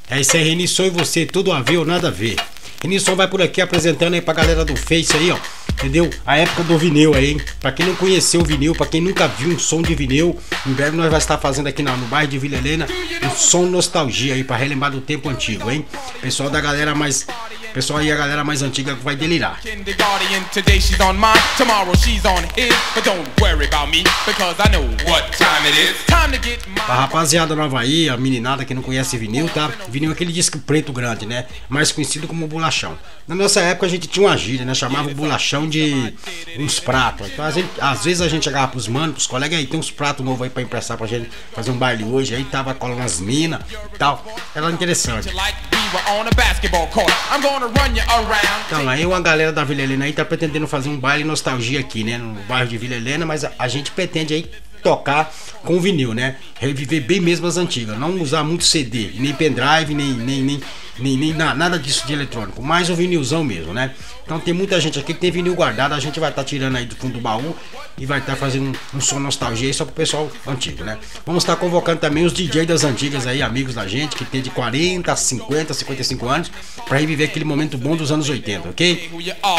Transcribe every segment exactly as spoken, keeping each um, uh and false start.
É isso aí, Renisson e você, tudo a ver ou nada a ver. Renisson vai por aqui apresentando aí pra galera do Face aí, ó. Entendeu? A época do vinil aí, hein? Pra quem não conheceu o vinil, pra quem nunca viu um som de vinil, em breve nós vamos estar fazendo aqui no, no bairro de Vila Helena um som nostalgia aí, pra relembrar do tempo antigo, hein? Pessoal da galera mais... Pessoal aí, a galera mais antiga vai delirar. A rapaziada nova aí, a meninada que não conhece vinil, tá? Vinil é aquele disco preto grande, né? Mais conhecido como bolachão. Na nossa época a gente tinha uma gíria, né? Chamava o bolachão de uns pratos. Então, gente, às vezes a gente chegava pros manos, pros colegas aí, tem uns pratos novos aí pra emprestar pra gente fazer um baile hoje. Aí tava colando as minas e tal. Era interessante. Então, aí uma galera da Vila Helena aí tá pretendendo fazer um baile nostalgia aqui, né? No bairro de Vila Helena, mas a, a gente pretende aí tocar com vinil, né? Reviver bem mesmo as antigas, não usar muito C D, nem pendrive, nem, nem, nem, nem, nem nada disso de eletrônico, mais o vinilzão mesmo, né? Então tem muita gente aqui que tem vinil guardado, a gente vai estar tá tirando aí do fundo do baú e vai estar tá fazendo um, um som nostalgia aí só pro pessoal antigo, né? Vamos estar tá convocando também os D Js das antigas aí, amigos da gente, que tem de quarenta, cinquenta, cinquenta e cinco anos, pra reviver aquele momento bom dos anos oitenta, ok?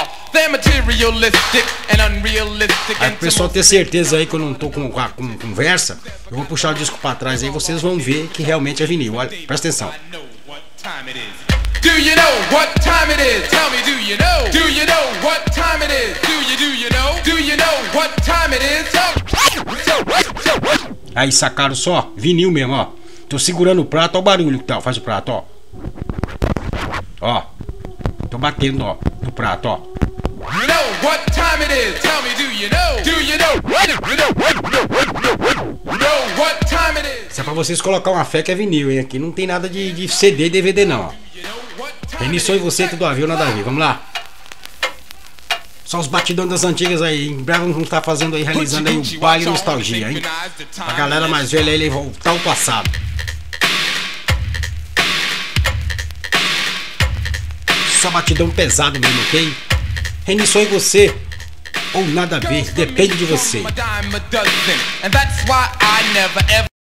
Aí pro pessoal ter certeza aí que eu não tô com, com, com conversa, eu vou puxar o disco pra trás aí, vocês vão ver que realmente é vinil. Olha, presta atenção. Do you know what time it is? Tell me, do you know? Do you know what time it is? Do you, do you know? Do you know what time it is? Aí, sacaram só? Vinil mesmo, ó. Tô segurando o prato, ó o barulho que tá, faz o prato, ó. Ó. Tô batendo, ó, no prato, ó. You know what time it is? Tell me, do you know? Do you know? Know what time it is? Isso é pra vocês colocar uma fé que é vinil, hein? Aqui não tem nada de, de C D e D V D não, ó. Renisson e você, tudo a ver ou nada a ver, vamos lá. Só os batidões das antigas aí. Em breve vamos estar fazendo aí, realizando aí o baile nostalgia, hein? A galera mais velha aí voltar ao passado. Só batidão pesado mesmo, ok? Renisson e você, ou nada a ver, depende de você.